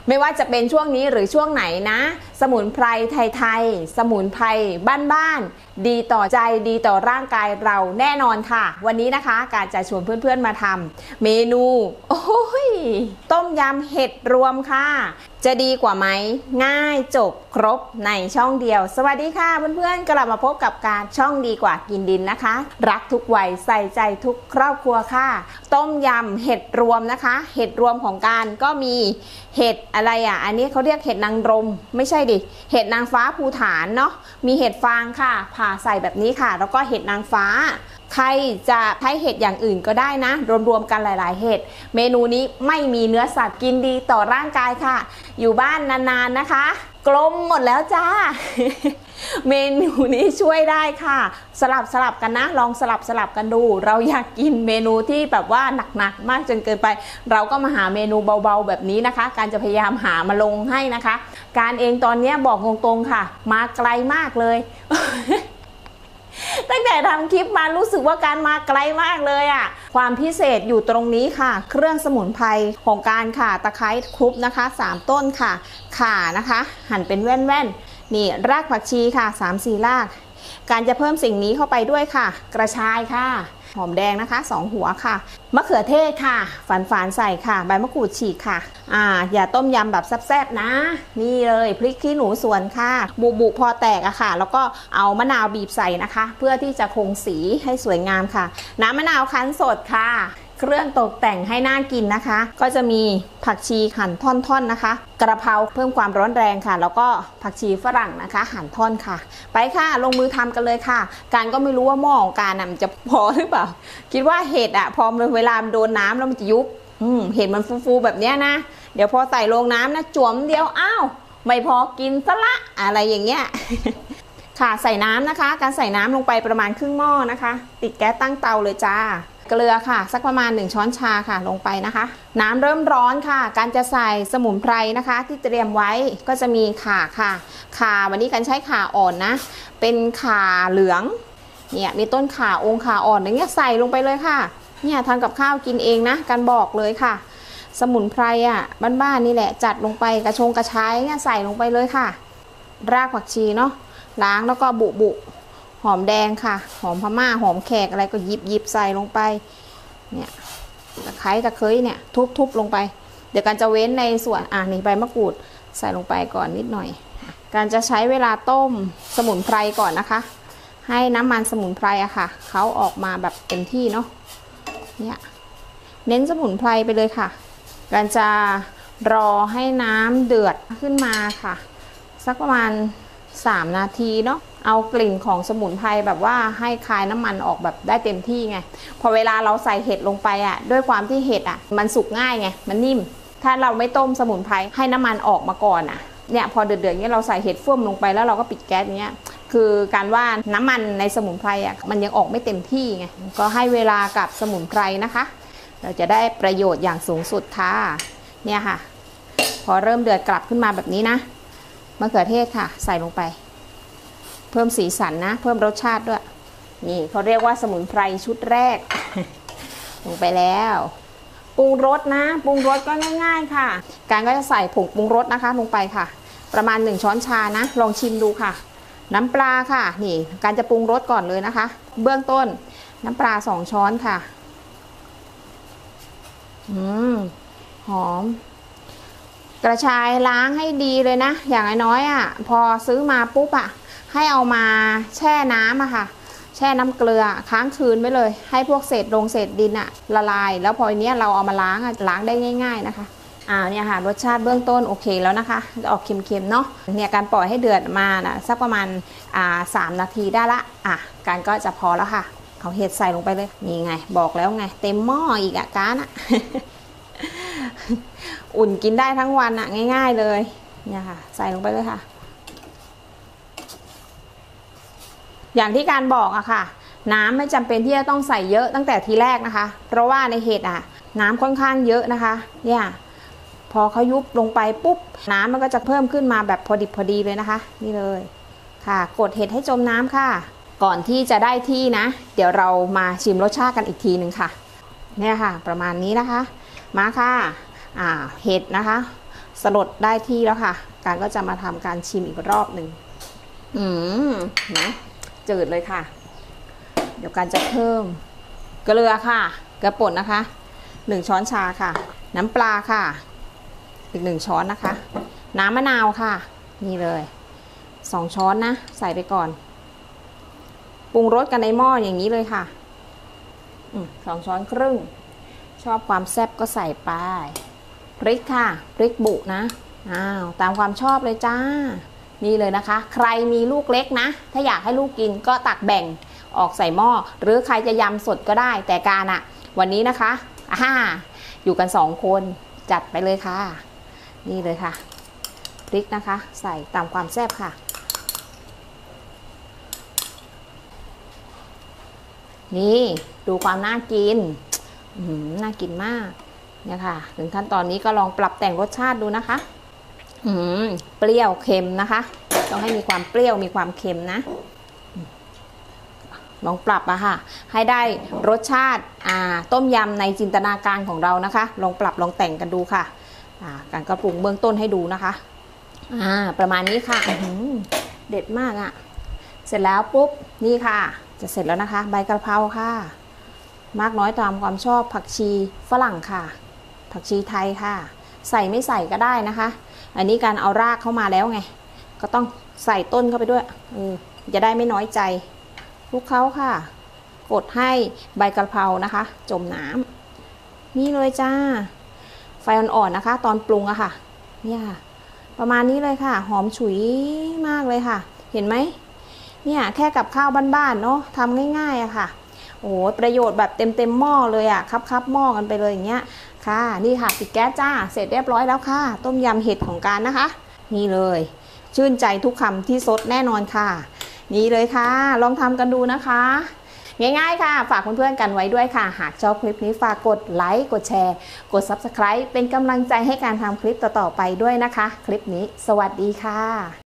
ไม่ว่าจะเป็นช่วงนี้หรือช่วงไหนนะสมุนไพรไทยๆสมุนไพรบ้านๆดีต่อใจดีต่อร่างกายเราแน่นอนค่ะวันนี้นะคะการจะชวนเพื่อนๆมาทำเมนูโอ้ยต้มยำเห็ดรวมค่ะจะดีกว่าไหมง่ายจบครบในช่องเดียวสวัสดีค่ะเพื่อนๆกลับมาพบกับการช่องดีกว่ากินดินนะคะรักทุกวัยใส่ใจทุกครอบครัวค่ะต้มยำเห็ดรวมนะคะเห็ดรวมของการก็มีเห็ดอะไรอันนี้เขาเรียกเห็ดนางรมไม่ใช่ดิเห็ดนางฟ้าภูฐานเนาะมีเห็ดฟางค่ะผ่าใส่แบบนี้ค่ะแล้วก็เห็ดนางฟ้าใครจะใช้เห็ดอย่างอื่นก็ได้นะรวมๆกันหลายๆเห็ดเมนูนี้ไม่มีเนื้อสัตว์กินดีต่อร่างกายค่ะอยู่บ้านนานๆนะคะกลมหมดแล้วจ้า เมนูนี้ช่วยได้ค่ะสลับกันนะลองสลับกันดูเราอยากกินเมนูที่แบบว่าหนักมากจนเกินไปเราก็มาหาเมนูเบาๆแบบนี้นะคะการจะพยายามหามาลงให้นะคะการเองตอนนี้บอกตรงๆค่ะมาไกลมากเลย ตั้งแต่ทำคลิปมารู้สึกว่าการมาไกลมากเลยความพิเศษอยู่ตรงนี้ค่ะเครื่องสมุนไพรของการค่ะตะไคร้ครุบนะคะ3ต้นค่ะข่านะคะหั่นเป็นแว่นๆนี่รากผักชีค่ะ3-4 รากการจะเพิ่มสิ่งนี้เข้าไปด้วยค่ะกระชายค่ะหอมแดงนะคะ2 หัวค่ะมะเขือเทศค่ะฝานใส่ค่ะใบมะกรูดฉีกค่ะอย่าต้มยำแบบแซ่บๆนะนี่เลยพริกขี้หนูสวนค่ะบุพอแตกค่ะแล้วก็เอามะนาวบีบใส่นะคะเพื่อที่จะคงสีให้สวยงามค่ะน้ำมะนาวคั้นสดค่ะเครื่องตกแต่งให้น่ากินนะคะก็จะมีผักชีหั่นท่อนๆนะคะกระเพราเพิ่มความร้อนแรงค่ะแล้วก็ผักชีฝรั่งนะคะหั่นท่อนค่ะไปค่ะลงมือทำกันเลยค่ะการก็ไม่รู้ว่าหม้อของการมันจะพอหรือเปล่าคิดว่าเห็ดพอเวลาโดนน้ำแล้วมันจะยุบเห็ดมันฟูๆแบบนี้นะเดี๋ยวพอใส่ลงน้ำนะจวมเดียวอ้าวไม่พอกินซะละอะไรอย่างเงี้ย ค่ะใส่น้ำนะคะการใส่น้ำลงไปประมาณครึ่งหม้อนะคะติดแก๊สตั้งเตาเลยจ้าเกลือค่ะสักประมาณ1 ช้อนชาค่ะลงไปนะคะน้ำเริ่มร้อนค่ะการจะใส่สมุนไพรนะคะที่เตรียมไว้ก็จะมีข่าค่ะข่าวันนี้กันใช้ข่าอ่อนนะเป็นข่าเหลืองเนี่ยมีต้นข่าองค์ข่าอ่อนอย่างเงี้ยใส่ลงไปเลยค่ะเนี่ยทำกับข้าวกินเองนะกันบอกเลยค่ะสมุนไพรบ้านๆนี่แหละจัดลงไปกระชายเนี่ยใส่ลงไปเลยค่ะรากผักชีเนาะล้างแล้วก็บุหอมแดงค่ะหอมพม่าหอมแขกอะไรก็หยิบใส่ลงไปเนี่ยตะไคร้เนี่ยทุบลงไปเดี๋ยวการจะเว้นในส่วนนี่ใบมะกรูดใส่ลงไปก่อนนิดหน่อยการจะใช้เวลาต้มสมุนไพรก่อนนะคะให้น้ำมันสมุนไพรค่ะเขาออกมาแบบเต็มที่เนาะเนี่ยเน้นสมุนไพรไปเลยค่ะการจะรอให้น้ำเดือดขึ้นมาค่ะสักประมาณ3 นาทีเนาะเอากลิ่นของสมุนไพรแบบว่าให้คายน้ำมันออกแบบได้เต็มที่ไงพอเวลาเราใส่เห็ดลงไปด้วยความที่เห็ดมันสุกง่ายไงมันนิ่มถ้าเราไม่ต้มสมุนไพรให้น้ำมันออกมาก่อนเนี่ยพอเดือดๆเนี้ยเราใส่เห็ดเฟื่อมลงไปแล้วเราก็ปิดแก๊สเนี้ยคือการว่าน้ำมันในสมุนไพรมันยังออกไม่เต็มที่ไงก็ให้เวลากับสมุนไพรนะคะเราจะได้ประโยชน์อย่างสูงสุดค่ะเนี่ยค่ะพอเริ่มเดือดกลับขึ้นมาแบบนี้นะมะเขือเทศค่ะใส่ลงไปเพิ่มสีสันนะเพิ่มรสชาติด้วยนี่เขาเรียกว่าสมุนไพรชุดแรก ลงไปแล้วปรุงรสนะปรุงรสก็ง่ายๆค่ะการก็จะใส่ผงปรุงรสนะคะลงไปค่ะประมาณ1 ช้อนชานะลองชิมดูค่ะน้ำปลาค่ะนี่การจะปรุงรสก่อนเลยนะคะเบื้องต้นน้ำปลา2 ช้อนค่ะหอมกระชายล้างให้ดีเลยนะอย่างน้อยพอซื้อมาปุ๊บให้เอามาแช่น้ำค่ะแช่น้ำเกลือค้างคืนไว้เลยให้พวกเศษดินละลายแล้วพอเนี้ยเราเอามาล้างได้ง่ายๆนะคะเนี่ยค่ะรสชาติเบื้องต้นโอเคแล้วนะคะจะออกเค็มๆเนาะเนี่ยการปล่อยให้เดือดมาสักประมาณ3 นาทีได้ละการก็จะพอแล้วค่ะเอาเห็ดใส่ลงไปเลยนี่ไงบอกแล้วไงเต็มหม้ออีกการ อุ่นกินได้ทั้งวันง่ายๆเลยเนี่ยค่ะใส่ลงไปเลยค่ะอย่างที่การบอกค่ะน้ำไม่จำเป็นที่จะต้องใส่เยอะตั้งแต่ทีแรกนะคะเพราะว่าในเห็ดน้ำค่อนข้างเยอะนะคะเนี่ยพอเขายุบลงไปปุ๊บน้ำมันก็จะเพิ่มขึ้นมาแบบพอดิบพอดีเลยนะคะนี่เลยค่ะกดเห็ดให้จมน้ำค่ะก่อนที่จะได้ที่นะเดี๋ยวเรามาชิมรสชาติกันอีกทีหนึ่งค่ะเนี่ยค่ะประมาณนี้นะคะมาค่ะเห็ดนะคะสลดได้ที่แล้วค่ะการก็จะมาทำการชิมอีกรอบหนึ่งนะจืดเลยค่ะเดี๋ยวการจะเพิ่มเกลือค่ะเกลือป่นนะคะ1 ช้อนชาค่ะน้ำปลาค่ะอีก1 ช้อนนะคะน้ำมะนาวค่ะนี่เลย2 ช้อนนะใส่ไปก่อนปรุงรสกันในหม้ออย่างนี้เลยค่ะ2 ช้อนครึ่งชอบความแซ่บก็ใส่ไปพริกค่ะพริกบุนะตามความชอบเลยจ้านี่เลยนะคะใครมีลูกเล็กนะถ้าอยากให้ลูกกินก็ตักแบ่งออกใส่หม้อหรือใครจะยำสดก็ได้แต่การวันนี้นะคะอยู่กัน2 คนจัดไปเลยค่ะนี่เลยค่ะพริกนะคะใส่ตามความแซ่บค่ะนี่ดูความน่ากินน่ากินมากเนี่ยค่ะถึงขั้นตอนนี้ก็ลองปรับแต่งรสชาติดูนะคะเปรี้ยวเค็มนะคะต้องให้มีความเปรี้ยวมีความเค็มนะลองปรับค่ะให้ได้รสชาติต้มยำในจินตนาการของเรานะคะลองปรับลองแต่งกันดูค่ะการกระปรุงเบื้องต้นให้ดูนะคะประมาณนี้ค่ะเด็ดมากเสร็จแล้วปุ๊บนี่ค่ะจะเสร็จแล้วนะคะใบกะเพราค่ะมากน้อยตามความชอบผักชีฝรั่งค่ะผักชีไทยค่ะใส่ไม่ใส่ก็ได้นะคะอันนี้การเอารากเข้ามาแล้วไงก็ต้องใส่ต้นเข้าไปด้วยจะได้ไม่น้อยใจคลุกเคล้าค่ะกดให้ใบกะเพรานะคะจมน้ำนี่เลยจ้าไฟอ่อนๆนะคะตอนปรุงค่ะเนี่ยประมาณนี้เลยค่ะหอมฉุยมากเลยค่ะเห็นไหมเนี่ยแค่กับข้าวบ้านๆเนาะทำง่ายๆค่ะโอ้ประโยชน์แบบเต็มหม้อเลยครับหม้อกันไปเลยอย่างเงี้ยค่ะนี่ค่ะปิดแก๊สจ้าเสร็จเรียบร้อยแล้วค่ะต้มยำเห็ดของการนะคะนี่เลยชื่นใจทุกคำที่สดแน่นอนค่ะนี่เลยค่ะลองทำกันดูนะคะง่ายๆค่ะฝากเพื่อนๆกันไว้ด้วยค่ะหากชอบคลิปนี้ฝากกดไลค์กดแชร์กด Subscribe เป็นกำลังใจให้การทำคลิปต่อๆไปด้วยนะคะคลิปนี้สวัสดีค่ะ